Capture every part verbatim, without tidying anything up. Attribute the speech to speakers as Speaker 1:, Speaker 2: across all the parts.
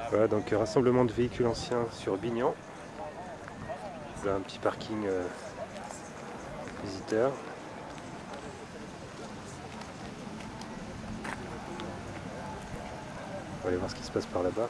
Speaker 1: Voilà, donc rassemblement de véhicules anciens sur Bignan. Là, un petit parking euh, visiteur. On va aller voir ce qui se passe par là-bas.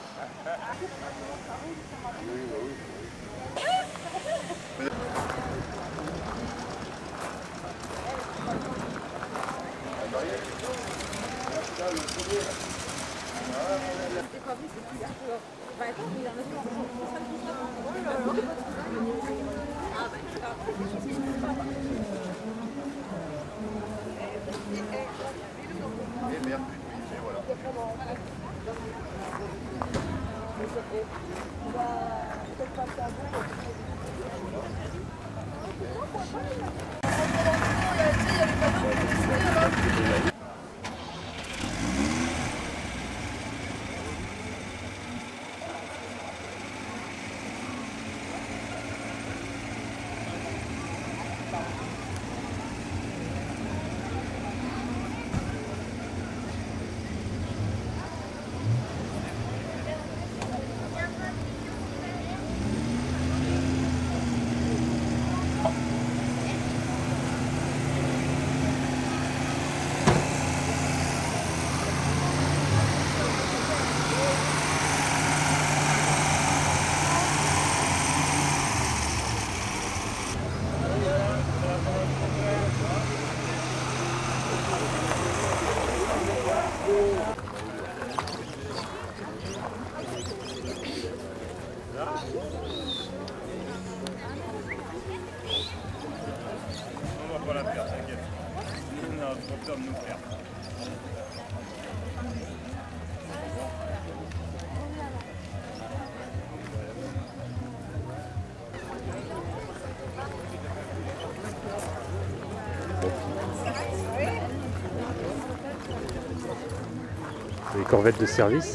Speaker 1: Les corvettes de service.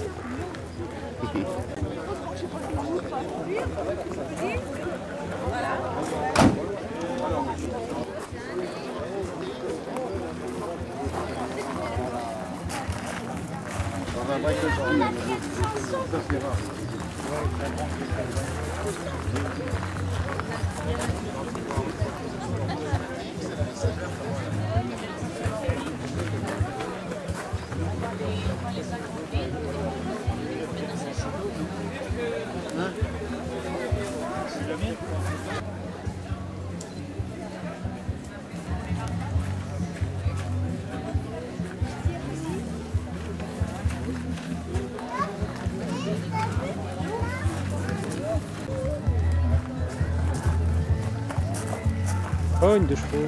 Speaker 1: Oh, une de chevaux.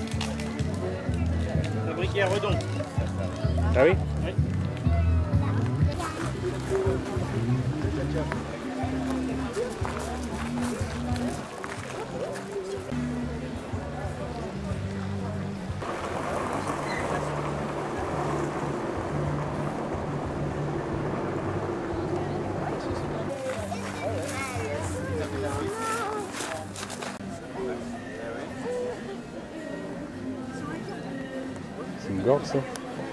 Speaker 2: Fabriqué à Redon.
Speaker 1: Ah oui?
Speaker 2: Oui.
Speaker 1: C'est une gorge ça?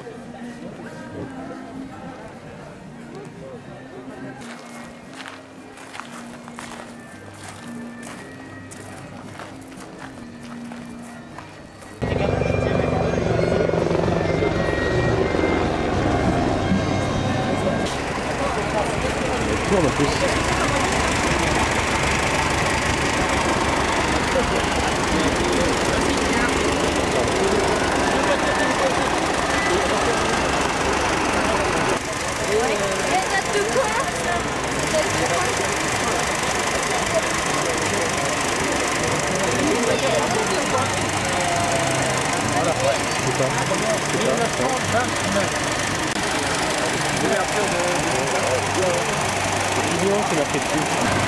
Speaker 1: Elle tourne en plus. C'est ça. C'est mignon, c'est marqué dessus.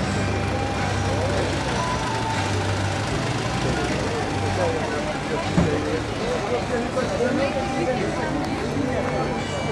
Speaker 1: Thank you.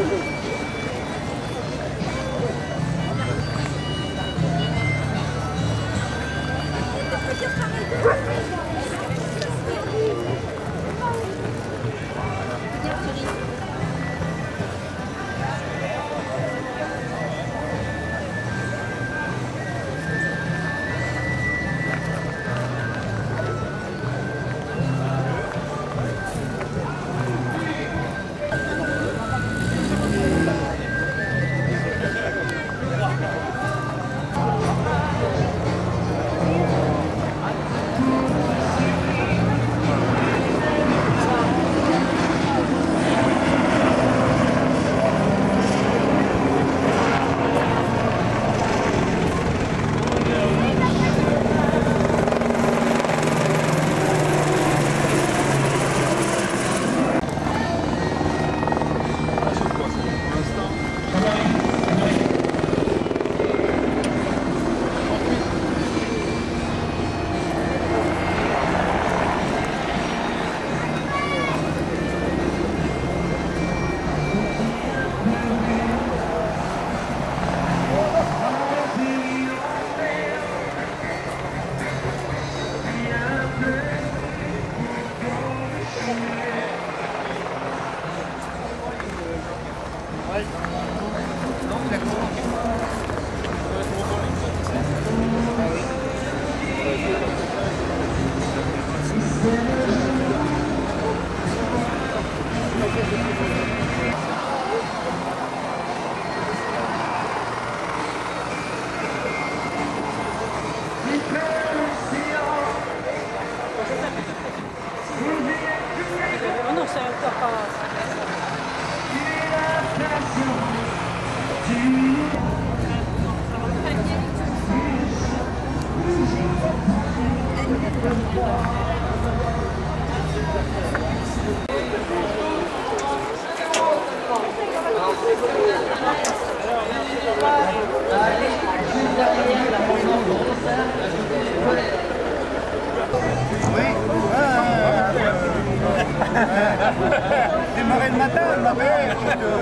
Speaker 2: Démarrer le matin, ma mère.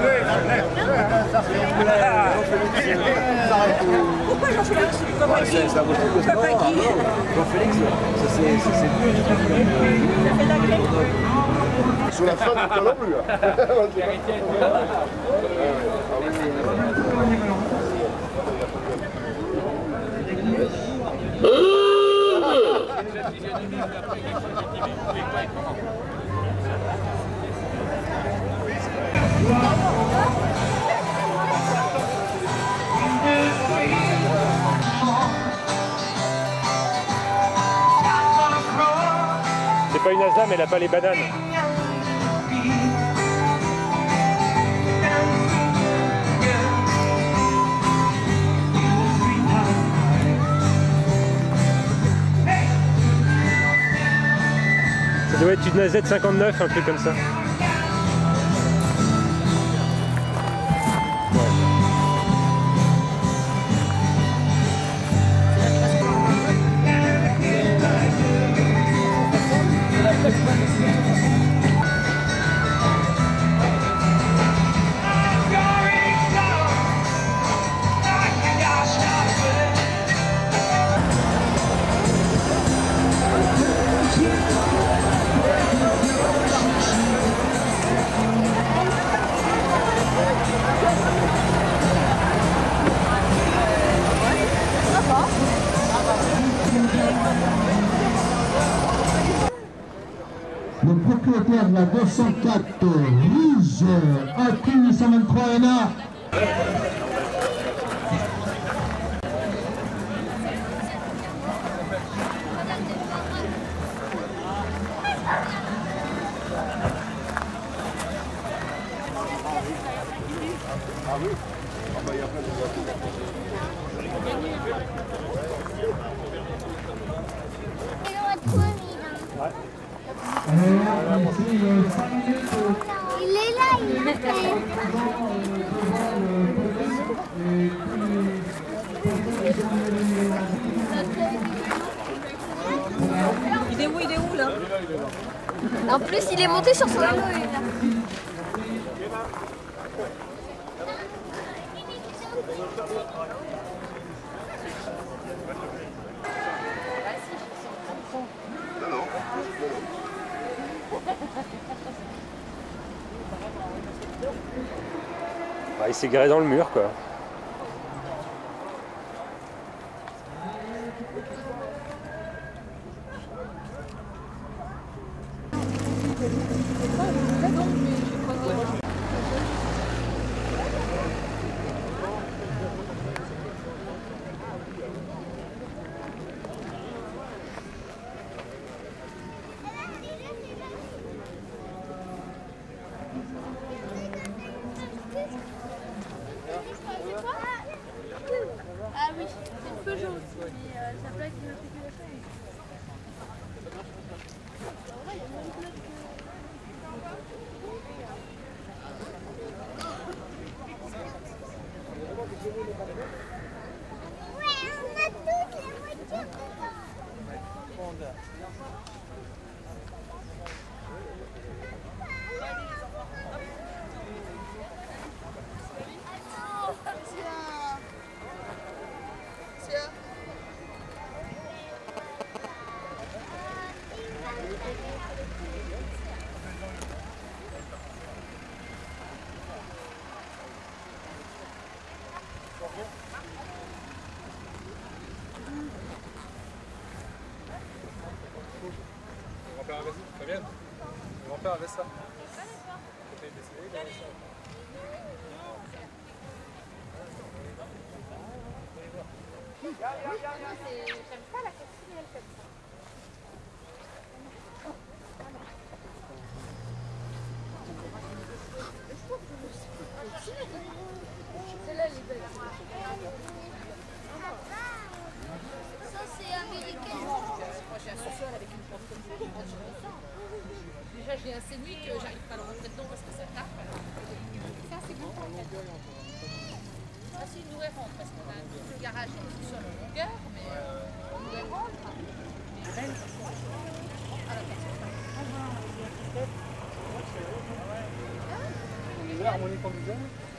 Speaker 3: Pourquoi Jean-Félix c'est comme un qui
Speaker 4: Jean-Félix, ça c'est plus du tout.
Speaker 3: Ça fait la clé.
Speaker 2: Sous la fin, pas non plus.
Speaker 1: C'est pas une Asda, mais elle a pas les bananes. Ça doit être une A Z cinquante-neuf, un truc comme ça.
Speaker 5: Le propriétaire de la deux cent quatre Rouge, A Q huit cent vingt-trois N A.
Speaker 2: Ah oui. Ah bah il y a plein de voitures.
Speaker 6: Il est là, il est là.
Speaker 3: Il est où, il est où là?
Speaker 6: En plus, il est monté sur son vélo.
Speaker 1: Ah, il s'est garé dans le mur quoi.
Speaker 6: Ah oui, c'est une Peugeot aussi, mais euh, sa plaque de circulation est... Ouais, on a toutes les voitures dedans.
Speaker 7: Grand-père, vas-y, Fabienne. Grand-père avait ça.
Speaker 6: J'aime pas la coccinelle comme ça. Celle-là, elle est belle. Ça, c'est américain.
Speaker 8: Moi j'ai un sous-sol avec une porte comme ça. Déjà j'ai un scénic, j'arrive pas à le rentrer dedans parce que ça tape. Ça c'est bon. Ça c'est une nouvelle rentre parce qu'on a un petit garage et un sous-sol en longueur, mais une nouvelle rentre. Mais belle. Ah la personne.
Speaker 7: On est là, harmonie conduisant.